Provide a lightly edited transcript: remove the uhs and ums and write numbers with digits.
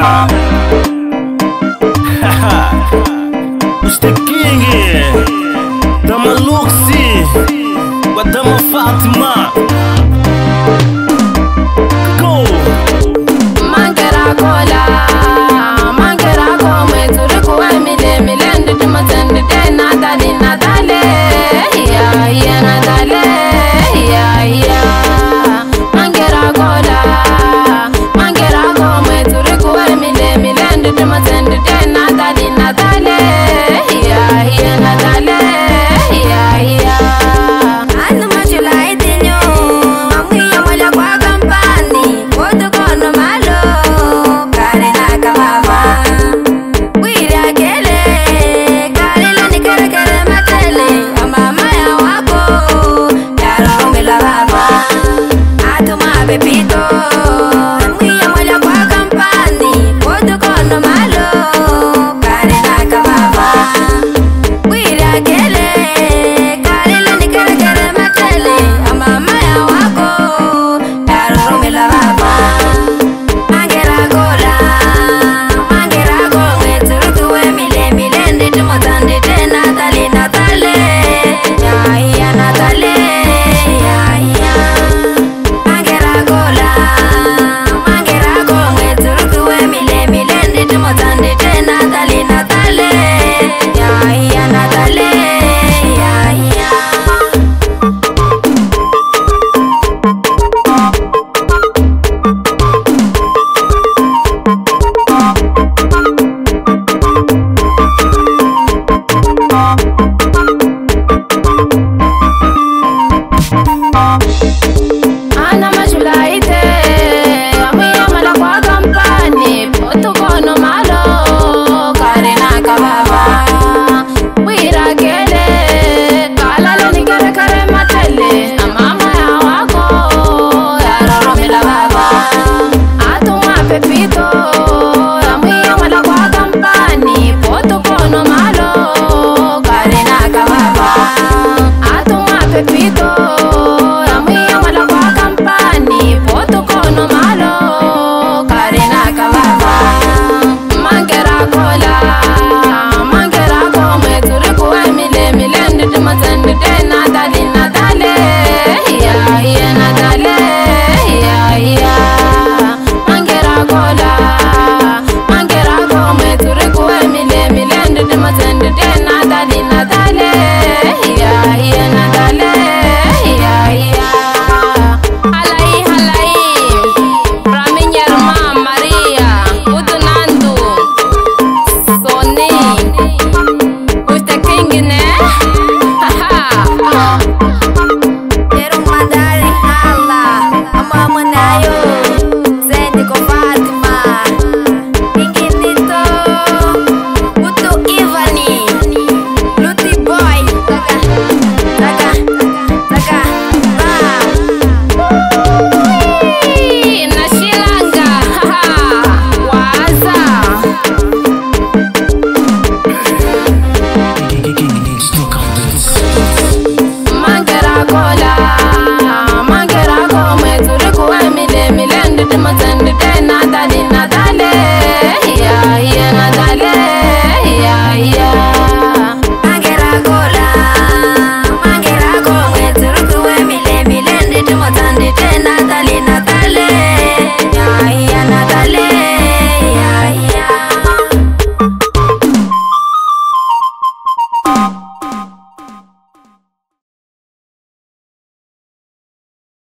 Mr. King, Dama Luxi, wa Dama Fatima. Go! Mangera kola, mangera kome turiku emile milende tumatende de nadali nadale, ya ya nadale, ya ya. Mangera kola, mangera kome turiku emile milende tumatende de nadali nadale, ya ya nadale, ya ya. Anu machula itinyo, amuya mola kwa kampani, koto kono malo, karena kamama. Wira kele, karela ni kere kere matele, amama ya wako, yaro mila baba. Atuma bebito, amuya mola kwa kampani, koto kono malo, karena kamama. Wira kele, karela ni kere kere matele, amama ya wako, yaro mila baba. Mangera gola, mangera gome turuku emile milende tumotande de natale natale, ya ya natale, ya ya. Mangera gola, mangera gome turuku emile milende tumotande de natale natale, ya ya natale, ya ya. Ana machula ite, amuya mala kwa kampani, poto kono malo, karena kababa. Wira kele, kalala ni kare kare matele, amama ya wako, yaroro mila baba. Atuma pepito, amuya mala kwa kampani, poto kono malo, karena kababa. Atuma pepito, amuya mala kwa kampani, poto kono malo, karena kababa. Mangera kola, mangera kome turiku emile milende tumatende de nadali nadale, ya ya nadale, ya ya. Mangera kola, mangera kome turiku emile milende tumatende de nadali nadale, ya ya nadale, ya ya. Halai halai, Raminyar ma Maria, Udunandu, Soni, Mr. King ne? Haha. Terung mandari Allah, ama menayo.